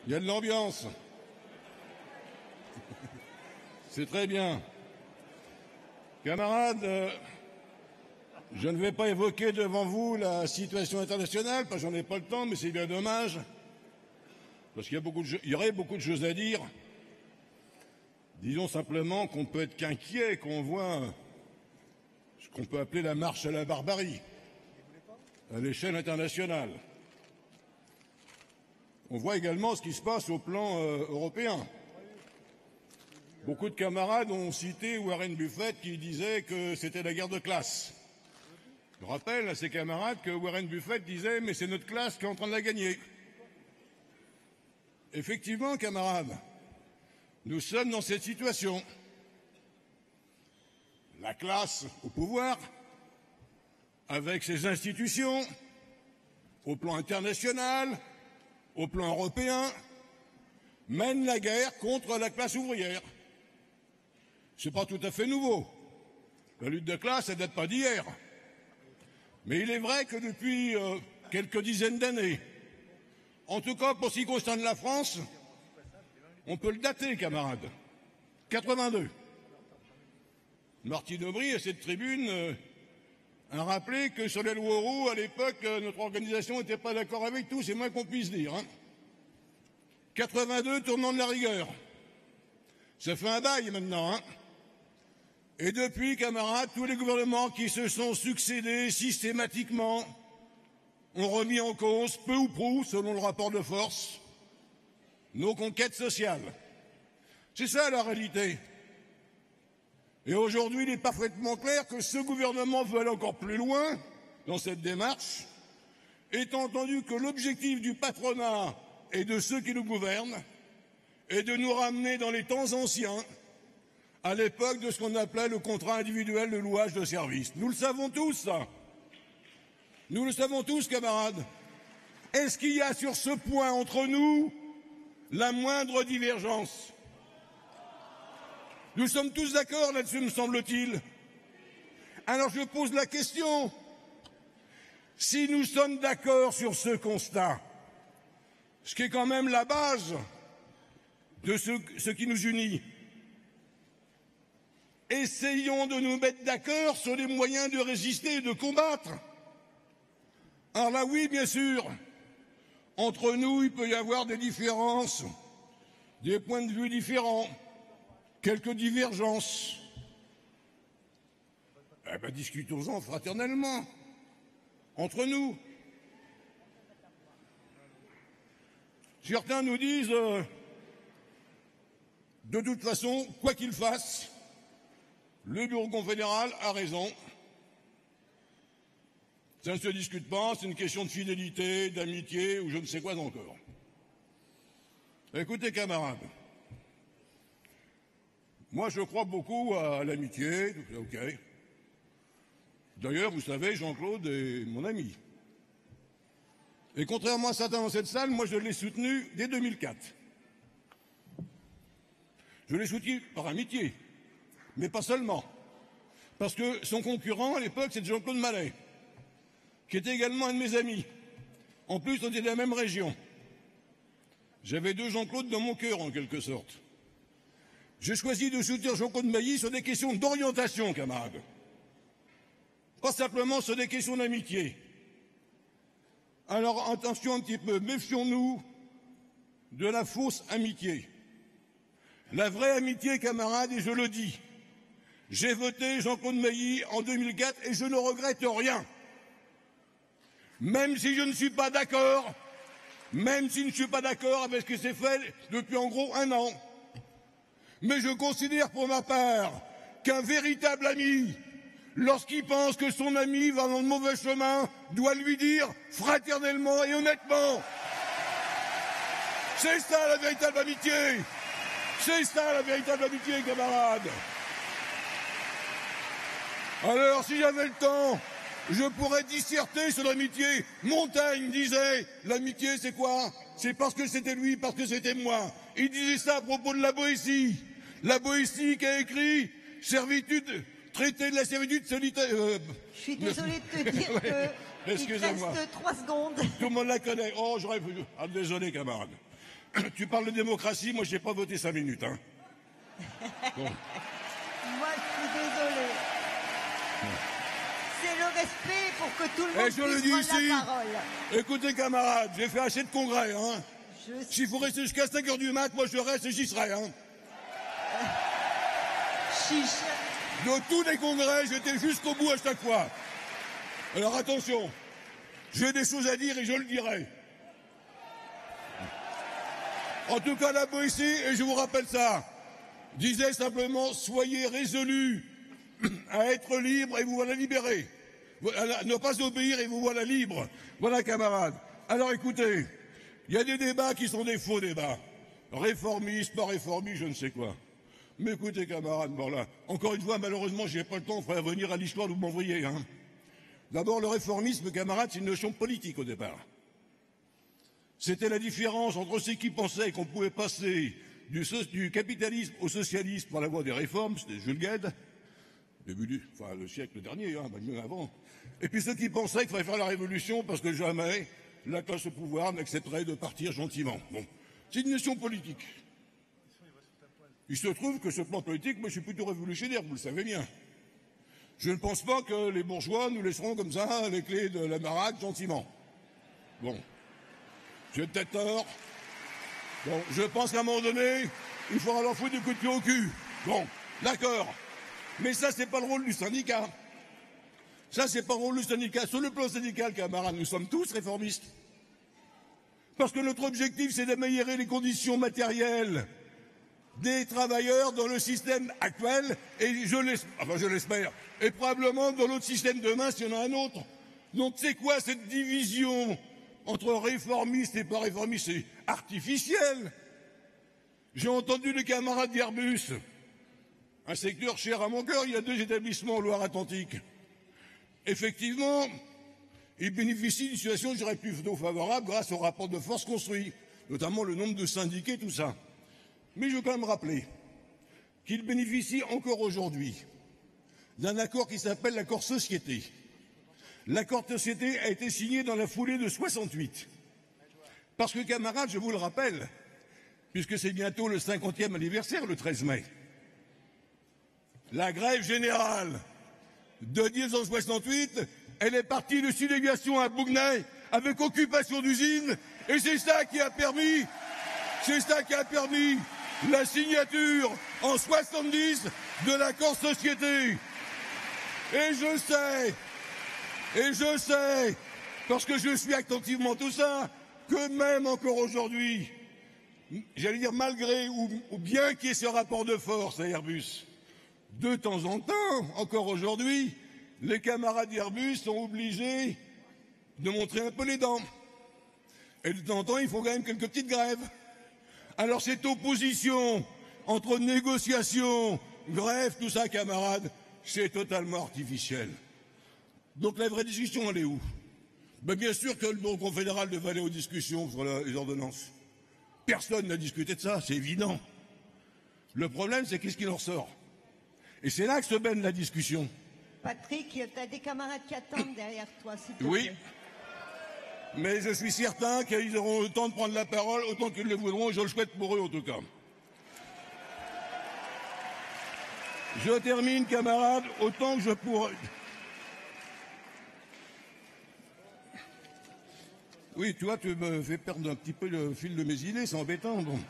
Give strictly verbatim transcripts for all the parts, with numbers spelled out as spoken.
Il y a de l'ambiance. C'est très bien. Camarades, euh, je ne vais pas évoquer devant vous la situation internationale, parce que j'en ai pas le temps, mais c'est bien dommage. Parce qu'il y a beaucoup de, il y aurait beaucoup de choses à dire. Disons simplement qu'on peut être qu'inquiet quand on voit ce qu'on peut appeler la marche à la barbarie à l'échelle internationale. On voit également ce qui se passe au plan euh, européen. Beaucoup de camarades ont cité Warren Buffett qui disait que c'était la guerre de classe. Je rappelle à ces camarades que Warren Buffett disait « mais c'est notre classe qui est en train de la gagner ». Effectivement, camarades, nous sommes dans cette situation. La classe au pouvoir, avec ses institutions, au plan international, au plan européen, mène la guerre contre la classe ouvrière. Ce n'est pas tout à fait nouveau. La lutte de classe, elle ne date pas d'hier. Mais il est vrai que depuis euh, quelques dizaines d'années, en tout cas pour ce qui concerne la France, on peut le dater, camarades. quatre-vingt-deux. Martine Aubry, à cette tribune, euh, a rappelé que sur les lois Auroux, à l'époque, euh, notre organisation n'était pas d'accord avec tout, c'est moins qu'on puisse dire. Hein. quatre-vingt-deux, tournant de la rigueur. Ça fait un bail maintenant. Hein. Et depuis, camarades, tous les gouvernements qui se sont succédés systématiquement ont remis en cause, peu ou prou, selon le rapport de force, nos conquêtes sociales. C'est ça la réalité. Et aujourd'hui, il est parfaitement clair que ce gouvernement veut aller encore plus loin dans cette démarche, étant entendu que l'objectif du patronat et de ceux qui nous gouvernent est de nous ramener dans les temps anciens, à l'époque de ce qu'on appelait le contrat individuel de louage de service. Nous le savons tous, ça. Nous le savons tous, camarades. Est-ce qu'il y a sur ce point entre nous la moindre divergence? Nous sommes tous d'accord là-dessus, me semble-t-il. Alors je pose la question. Si nous sommes d'accord sur ce constat, ce qui est quand même la base de ce, ce qui nous unit, essayons de nous mettre d'accord sur les moyens de résister et de combattre. Alors là, oui, bien sûr, entre nous, il peut y avoir des différences, des points de vue différents, quelques divergences. Eh bien, discutons-en fraternellement, entre nous. Certains nous disent, euh, de toute façon, quoi qu'il fasse, le bureau confédéral a raison. Ça ne se discute pas, c'est une question de fidélité, d'amitié ou je ne sais quoi encore. Écoutez, camarades, moi je crois beaucoup à l'amitié, ok. D'ailleurs, vous savez, Jean-Claude est mon ami. Et contrairement à certains dans cette salle, moi je l'ai soutenu dès deux mille quatre. Je l'ai soutenu par amitié, mais pas seulement. Parce que son concurrent à l'époque, c'est Jean-Claude Mallet, qui était également un de mes amis. En plus, on était de la même région. J'avais deux Jean-Claude dans mon cœur, en quelque sorte. J'ai choisi de soutenir Jean-Claude Mailly sur des questions d'orientation, camarades. Pas simplement sur des questions d'amitié. Alors, attention un petit peu, méfions-nous de la fausse amitié. La vraie amitié, camarades, et je le dis, j'ai voté Jean-Claude Mailly en deux mille quatre et je ne regrette rien. Même si je ne suis pas d'accord, même si je ne suis pas d'accord avec ce qui s'est fait depuis en gros un an. Mais je considère pour ma part qu'un véritable ami, lorsqu'il pense que son ami va dans le mauvais chemin, doit lui dire fraternellement et honnêtement. C'est ça la véritable amitié. C'est ça la véritable amitié, camarades. Alors, si j'avais le temps, je pourrais disserter sur l'amitié. Montaigne disait, l'amitié c'est quoi? C'est parce que c'était lui, parce que c'était moi. Il disait ça à propos de la Boétie. La Boétie qui a écrit servitude, traité de la servitude solitaire. Euh, je suis désolé de te dire ouais, que il reste trois secondes. Tout le monde la connaît. Oh, j'aurais pu. Ah, désolé, camarade. Tu parles de démocratie, moi je n'ai pas voté cinq minutes. Hein. Bon. Moi, je suis désolé. Bon. C'est le respect pour que tout le monde Et je le puisse dis prendre ici, la parole. Écoutez camarades, j'ai fait assez de congrès. Hein. Je... S'il faut rester jusqu'à cinq heures du mat, moi je reste et j'y serai. Hein. Chiche. De tous les congrès, j'étais jusqu'au bout à chaque fois. Alors attention, j'ai des choses à dire et je le dirai. En tout cas, la Boétie, et je vous rappelle ça, disait simplement, soyez résolus à être libres et vous voilà libérés. À ne pas obéir et vous voilà libres. Voilà, camarades. Alors écoutez, il y a des débats qui sont des faux débats. Réformistes, pas réformistes, je ne sais quoi. Mais écoutez, camarades, bon là, encore une fois, malheureusement, je n'ai pas le temps, il faudrait revenir à l'histoire d'où vous m'envoyez. Hein. D'abord, le réformisme, camarades, c'est une notion politique au départ. C'était la différence entre ceux qui pensaient qu'on pouvait passer du, so du capitalisme au socialisme par la voie des réformes, c'était Jules Guesde, début du, enfin le siècle dernier, hein, même avant, et puis ceux qui pensaient qu'il fallait faire la révolution parce que jamais la classe au pouvoir n'accepterait de partir gentiment. Bon, c'est une notion politique. Il se trouve que ce plan politique, moi je suis plutôt révolutionnaire, vous le savez bien. Je ne pense pas que les bourgeois nous laisseront comme ça les clés de la baraque gentiment. Bon. J'ai peut-être tort. Bon, je pense qu'à un moment donné, il faudra leur foutre des coups de pied au cul. Bon, d'accord. Mais ça, c'est pas le rôle du syndicat. Ça, c'est pas le rôle du syndicat. Sur le plan syndical, camarades, nous sommes tous réformistes. Parce que notre objectif, c'est d'améliorer les conditions matérielles des travailleurs dans le système actuel, et je l'espère, enfin je l'espère, et probablement dans l'autre système demain, s'il y en a un autre. Donc c'est quoi cette division entre réformistes et pas réformistes? C'est artificiel. J'ai entendu les camarades d'Airbus, un secteur cher à mon cœur, il y a deux établissements en Loire-Atlantique. Effectivement, ils bénéficient d'une situation, je dirais, plutôt favorable grâce au rapport de force construit, notamment le nombre de syndiqués, tout ça. Mais je veux quand même rappeler qu'ils bénéficient encore aujourd'hui d'un accord qui s'appelle l'accord société. L'accord société a été signé dans la foulée de soixante-huit. Parce que, camarades, je vous le rappelle, puisque c'est bientôt le cinquantième anniversaire, le treize mai, la grève générale de mille neuf cent soixante-huit, elle est partie de sublévation à Bougnay avec occupation d'usines, et c'est ça qui a permis, c'est ça qui a permis la signature en soixante-dix de l'accord société. Et je sais, et je sais, parce que je suis attentivement tout ça, que même encore aujourd'hui, j'allais dire malgré ou, ou bien qu'il y ait ce rapport de force à Airbus, de temps en temps, encore aujourd'hui, les camarades d'Airbus sont obligés de montrer un peu les dents. Et de temps en temps, il faut quand même quelques petites grèves. Alors cette opposition entre négociations, grèves, tout ça, camarades, c'est totalement artificiel. Donc la vraie discussion, elle est où? Ben, bien sûr que le Bureau confédéral devait aller aux discussions sur la, les ordonnances. Personne n'a discuté de ça, c'est évident. Le problème, c'est qu'est-ce qu'il en ressort? Et c'est là que se baigne la discussion. Patrick, tu as des camarades qui attendent derrière toi, s'il te Oui. plaît. Mais je suis certain qu'ils auront le temps de prendre la parole autant qu'ils le voudront, et je le souhaite pour eux en tout cas. Je termine, camarades, autant que je pourrai. Oui, tu vois, tu me fais perdre un petit peu le fil de mes idées, c'est embêtant, bon.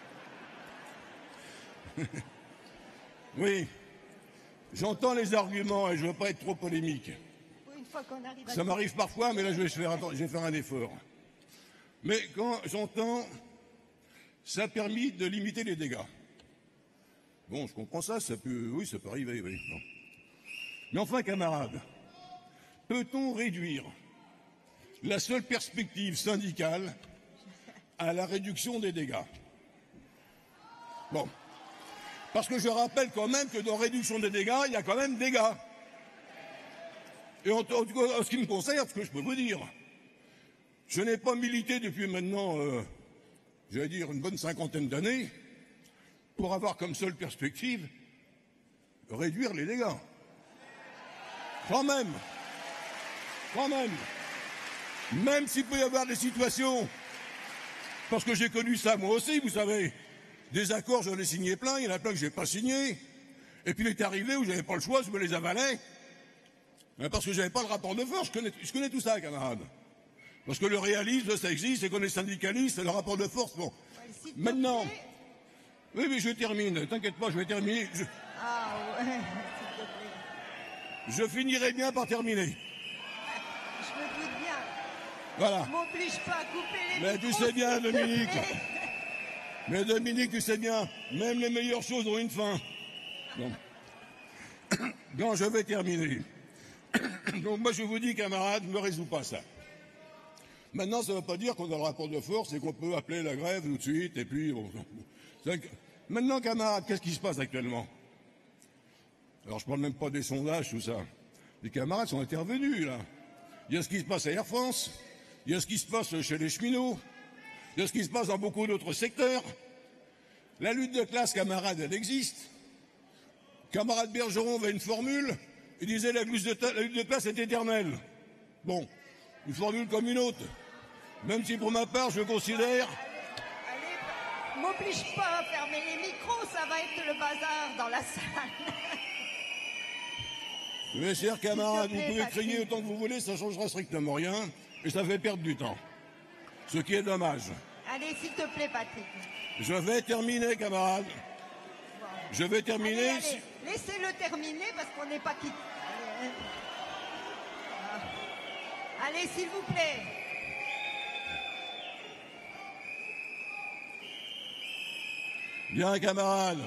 Oui, j'entends les arguments et je ne veux pas être trop polémique. Une fois qu'on arrive à... Ça m'arrive parfois, mais là je vais faire, je vais faire un effort. Mais quand j'entends, ça a permis de limiter les dégâts. Bon, je comprends ça, ça peut, oui, ça peut arriver, oui. Bon. Mais enfin, camarades, peut-on réduire la seule perspective syndicale à la réduction des dégâts? Bon. Parce que je rappelle quand même que dans réduction des dégâts, il y a quand même dégâts. Et en, en, en ce qui me concerne, ce que je peux vous dire, je n'ai pas milité depuis maintenant, euh, j'allais dire, une bonne cinquantaine d'années, pour avoir comme seule perspective réduire les dégâts. Quand même. Quand même. Même s'il peut y avoir des situations Parce que j'ai connu ça moi aussi, vous savez. Des accords, j'en ai signé plein, il y en a plein que je n'ai pas signé. Et puis il est arrivé où j'avais pas le choix, je me les avalais. Parce que j'avais pas le rapport de force, je connais, je connais tout ça, camarades. Parce que le réalisme, ça existe, et qu'on est syndicaliste, le rapport de force, bon. Ouais, maintenant, oui, mais je termine, t'inquiète pas, je vais terminer. Je... Ah ouais, s'il te plaît. Je finirai bien par terminer. Je me doute bien. Voilà. Ne m'oblige pas à couper les Mais micros, tu sais bien, s'il te Dominique. plaît. Mais Dominique, tu sais bien, même les meilleures choses ont une fin. Bon. Non, je vais terminer. Donc moi je vous dis, camarades, ne me résous pas ça. Maintenant, ça ne veut pas dire qu'on a le rapport de force et qu'on peut appeler la grève tout de suite, et puis... Bon, maintenant, camarades, qu'est-ce qui se passe actuellement? Alors je ne parle même pas des sondages, tout ça. Les camarades sont intervenus, là. Il y a ce qui se passe à Air France, il y a ce qui se passe chez les cheminots, il y a ce qui se passe dans beaucoup d'autres secteurs. La lutte de classe, camarades, elle existe. Camarade Bergeron avait une formule, il disait la lutte de, la lutte de classe est éternelle. Bon, une formule comme une autre. Même si pour ma part, je considère... Allez, m'oblige pas à fermer les micros, ça va être le bazar dans la salle. Mes chers camarades, plaît, vous pouvez Patrick. crier autant que vous voulez, ça ne changera strictement rien, et ça fait perdre du temps. Ce qui est dommage. Allez, s'il te plaît, Patrick. Je vais terminer, camarades. Je vais terminer... Allez, allez. Laissez-le terminer parce qu'on n'est pas quitté. Allez, hein. Allez, s'il vous plaît. Bien, camarades.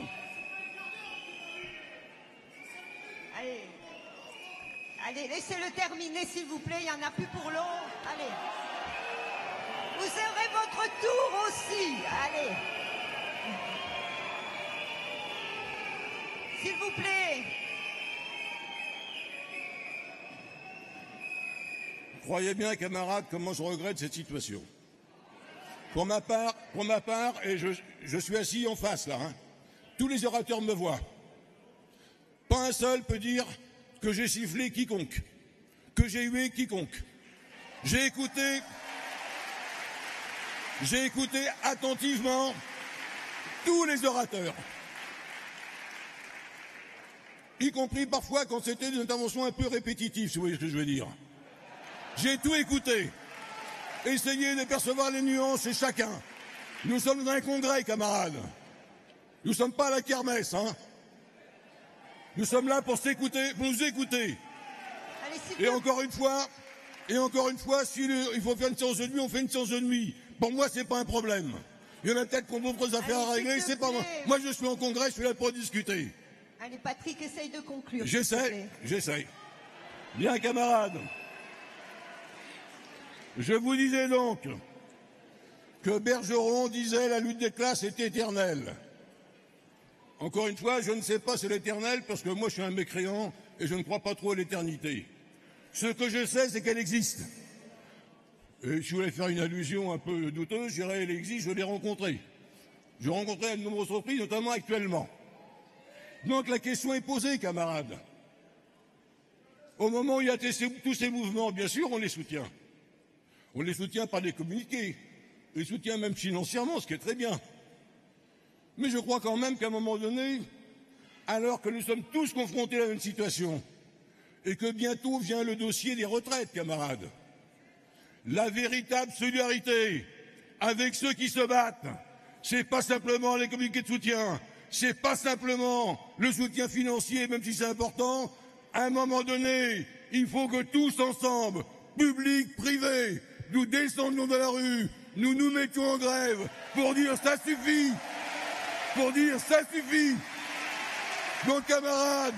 Allez. Allez, laissez-le terminer, s'il vous plaît. Il n'y en a plus pour l'eau. Allez. Vous aurez votre tour aussi. Allez. S'il vous plaît. Croyez bien, camarades, comment je regrette cette situation. Pour ma part, pour ma part, et je, je suis assis en face là, hein, tous les orateurs me voient. Pas un seul peut dire que j'ai sifflé quiconque, que j'ai hué quiconque. J'ai écouté, j'ai écouté attentivement tous les orateurs, y compris parfois quand c'était des interventions un peu répétitives, si vous voyez ce que je veux dire. J'ai tout écouté. Essayez de percevoir les nuances chez chacun. Nous sommes dans un congrès, camarades. Nous ne sommes pas à la kermesse, hein. Nous sommes là pour s'écouter, pour nous écouter. Allez, et encore une fois, et encore une fois, si le, il faut faire une séance de nuit, on fait une séance de nuit. Pour moi, c'est pas un problème. Il y en a peut-être qui ont d'autres affaires Allez, à régler, c'est pas moi. Moi, je suis en congrès, je suis là pour discuter. Allez, Patrick, essaye de conclure. J'essaie, j'essaie. Bien, camarades. Je vous disais donc que Bergeron disait la lutte des classes est éternelle. Encore une fois, je ne sais pas c'est l'éternel parce que moi je suis un mécréant et je ne crois pas trop à l'éternité. Ce que je sais, c'est qu'elle existe. Et si je voulais faire une allusion un peu douteuse, je dirais elle existe, je l'ai rencontrée. Je l'ai rencontrée à de nombreuses reprises, notamment actuellement. Donc la question est posée, camarades. Au moment où il y a tous ces mouvements, bien sûr, on les soutient. On les soutient par des communiqués, on les soutient même financièrement, ce qui est très bien. Mais je crois quand même qu'à un moment donné, alors que nous sommes tous confrontés à la même situation, et que bientôt vient le dossier des retraites, camarades, la véritable solidarité avec ceux qui se battent, c'est pas simplement les communiqués de soutien, c'est pas simplement le soutien financier, même si c'est important. À un moment donné, il faut que tous ensemble, public, privé, nous descendions de la rue, nous nous mettions en grève pour dire ça suffit, pour dire ça suffit. Donc camarades,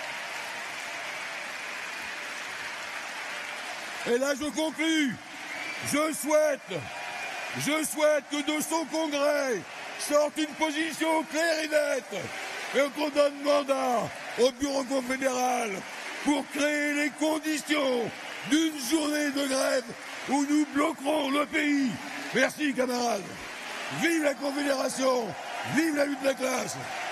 et là je conclus, je souhaite, je souhaite que de son congrès sorte une position claire et nette et qu'on donne mandat au bureau confédéral pour créer les conditions d'une journée de grève où nous bloquerons le pays. Merci camarades. Vive la Confédération, vive la lutte de la classe.